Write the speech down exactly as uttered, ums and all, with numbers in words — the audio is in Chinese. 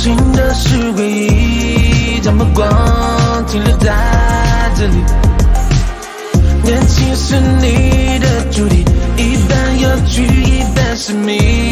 情的是回忆，将目光停留在这里。年轻是你的主题，一半有趣，一半神秘。